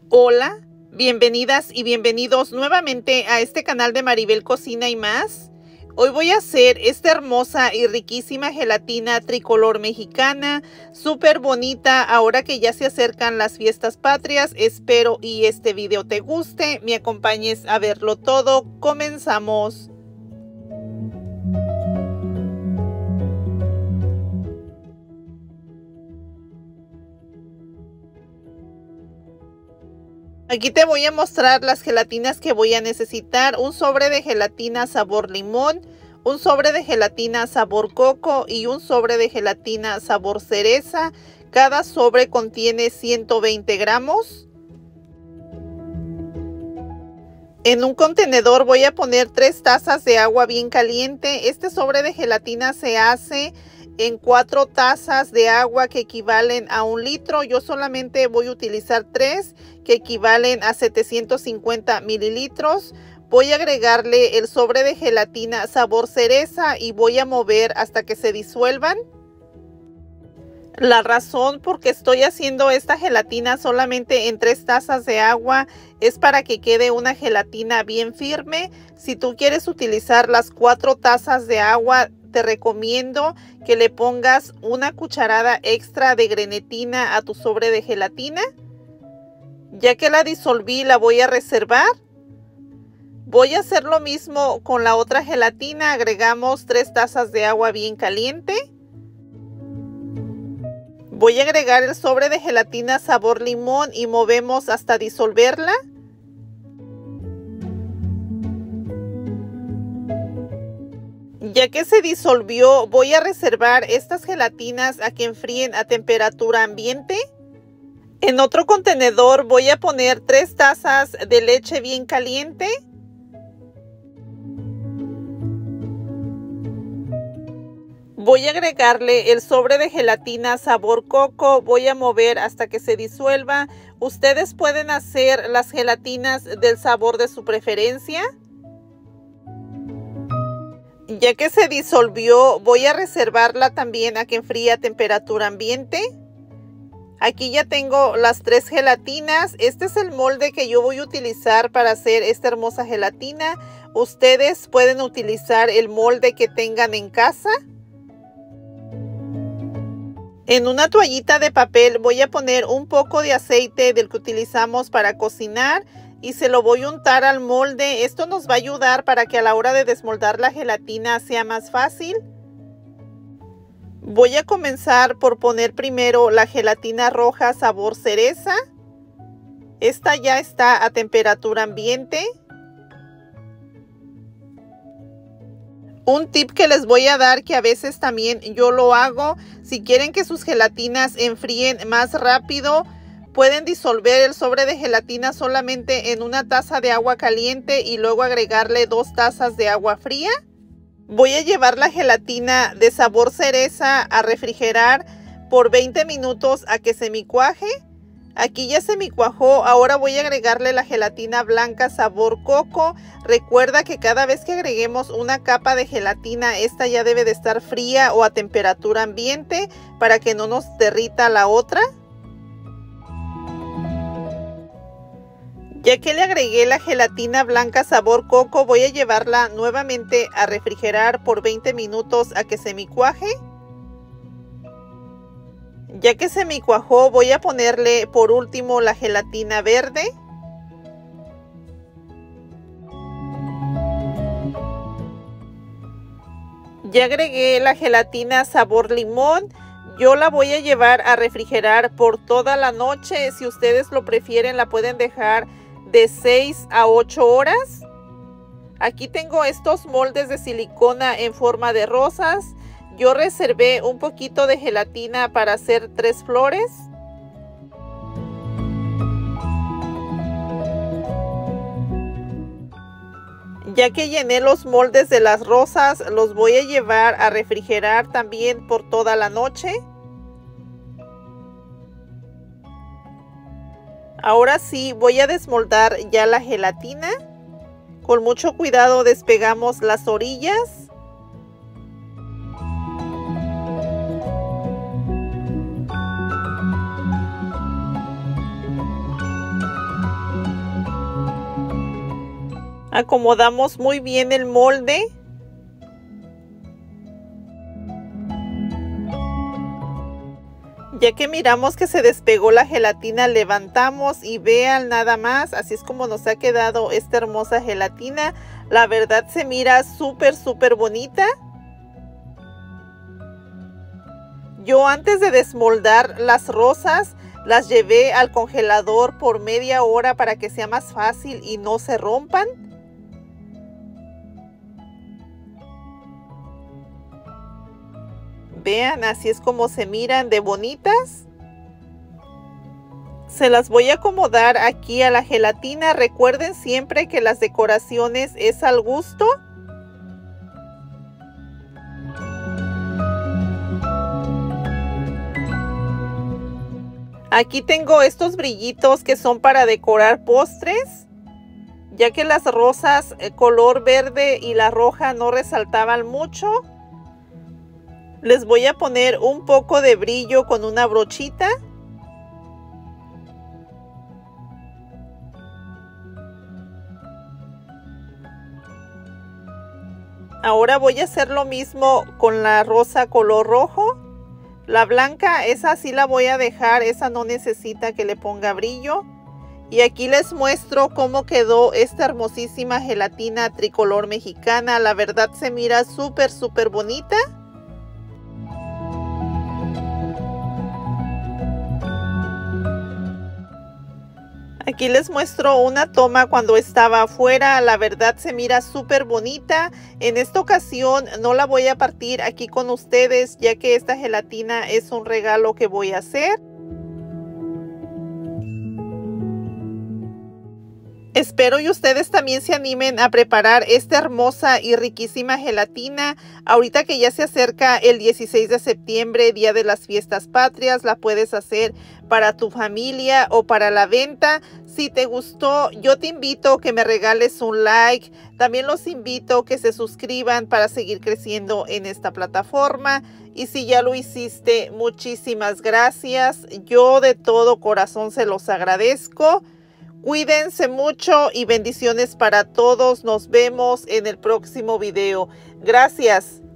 Hola, bienvenidas y bienvenidos nuevamente a este canal de Maribel Cocina y Más. Hoy voy a hacer esta hermosa y riquísima gelatina tricolor mexicana, súper bonita ahora que ya se acercan las fiestas patrias. Espero y este video te guste, me acompañes a verlo todo. Comenzamos. Aquí te voy a mostrar las gelatinas que voy a necesitar. Un sobre de gelatina sabor limón, un sobre de gelatina sabor coco y un sobre de gelatina sabor cereza. Cada sobre contiene 120 gramos. En un contenedor voy a poner 3 tazas de agua bien caliente. Este sobre de gelatina se hace en 4 tazas de agua que equivalen a 1 litro. Yo solamente voy a utilizar 3 que equivalen a 750 mililitros. Voy a agregarle el sobre de gelatina sabor cereza y voy a mover hasta que se disuelvan. La razón por qué estoy haciendo esta gelatina solamente en 3 tazas de agua es para que quede una gelatina bien firme. Si tú quieres utilizar las 4 tazas de agua, te recomiendo que le pongas una cucharada extra de grenetina a tu sobre de gelatina. Ya que la disolví, la voy a reservar. Voy a hacer lo mismo con la otra gelatina. Agregamos 3 tazas de agua bien caliente. Voy a agregar el sobre de gelatina sabor limón y movemos hasta disolverla. Ya que se disolvió, voy a reservar estas gelatinas a que enfríen a temperatura ambiente. En otro contenedor voy a poner 3 tazas de leche bien caliente. Voy a agregarle el sobre de gelatina sabor coco. Voy a mover hasta que se disuelva. Ustedes pueden hacer las gelatinas del sabor de su preferencia. Ya que se disolvió, voy a reservarla también a que enfríe a temperatura ambiente. Aquí ya tengo las 3 gelatinas. Este es el molde que yo voy a utilizar para hacer esta hermosa gelatina. Ustedes pueden utilizar el molde que tengan en casa. En una toallita de papel voy a poner un poco de aceite del que utilizamos para cocinar y se lo voy a untar al molde. Esto nos va a ayudar para que a la hora de desmoldar la gelatina sea más fácil. Voy a comenzar por poner primero la gelatina roja sabor cereza. Esta ya está a temperatura ambiente. Un tip que les voy a dar, que a veces también yo lo hago, si quieren que sus gelatinas enfríen más rápido, pueden disolver el sobre de gelatina solamente en una taza de agua caliente y luego agregarle 2 tazas de agua fría. Voy a llevar la gelatina de sabor cereza a refrigerar por 20 minutos a que se cuaje. Aquí ya se cuajó. Ahora voy a agregarle la gelatina blanca sabor coco. Recuerda que cada vez que agreguemos una capa de gelatina, esta ya debe de estar fría o a temperatura ambiente para que no nos derrita la otra. Ya que le agregué la gelatina blanca sabor coco, voy a llevarla nuevamente a refrigerar por 20 minutos a que se cuaje. Ya que se cuajó, voy a ponerle por último la gelatina verde. Ya agregué la gelatina sabor limón. Yo la voy a llevar a refrigerar por toda la noche. Si ustedes lo prefieren, la pueden dejar de 6 a 8 horas. Aquí tengo estos moldes de silicona en forma de rosas. Yo reservé un poquito de gelatina para hacer 3 flores. Ya que llené los moldes de las rosas, los voy a llevar a refrigerar también por toda la noche. Ahora sí, voy a desmoldar ya la gelatina. Con mucho cuidado despegamos las orillas. Acomodamos muy bien el molde. Ya que miramos que se despegó la gelatina, levantamos y vean nada más, así es como nos ha quedado esta hermosa gelatina. La verdad se mira súper bonita. Yo antes de desmoldar las rosas, las llevé al congelador por media hora para que sea más fácil y no se rompan. Vean, así es como se miran de bonitas. Se las voy a acomodar aquí a la gelatina. Recuerden siempre que las decoraciones es al gusto. Aquí tengo estos brillitos que son para decorar postres, ya que las rosas color verde y la roja no resaltaban mucho. Les voy a poner un poco de brillo con una brochita. Ahora voy a hacer lo mismo con la rosa color rojo. La blanca, esa sí la voy a dejar, esa no necesita que le ponga brillo. Y aquí les muestro cómo quedó esta hermosísima gelatina tricolor mexicana. La verdad se mira súper bonita. Aquí les muestro una toma cuando estaba afuera. La verdad se mira súper bonita. En esta ocasión no la voy a partir aquí con ustedes, ya que esta gelatina es un regalo que voy a hacer. Espero y ustedes también se animen a preparar esta hermosa y riquísima gelatina. Ahorita que ya se acerca el 16 de septiembre, Día de las Fiestas Patrias, la puedes hacer para tu familia o para la venta. Si te gustó, yo te invito a que me regales un like. También los invito a que se suscriban para seguir creciendo en esta plataforma. Y si ya lo hiciste, muchísimas gracias. Yo de todo corazón se los agradezco. Cuídense mucho y bendiciones para todos. Nos vemos en el próximo video. Gracias.